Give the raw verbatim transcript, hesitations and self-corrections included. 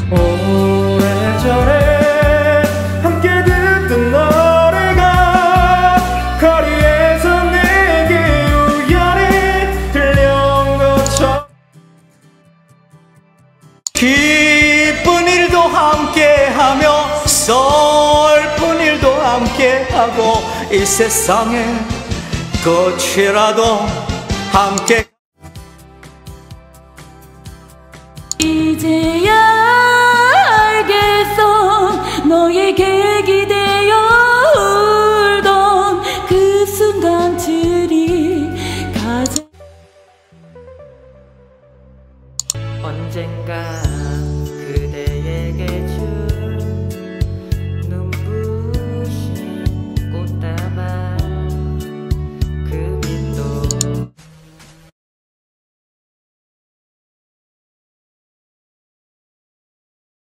오래전에 함께 듣던 노래가 거리에서 내게 우연히 들려온 것처럼 기쁜 일도 함께하며 슬픈 일도 함께하고 이 세상에 끝이라도 함께 이제야 알겠어 너에게 기대어 울던 그 순간들이 가장 언젠가 그대에게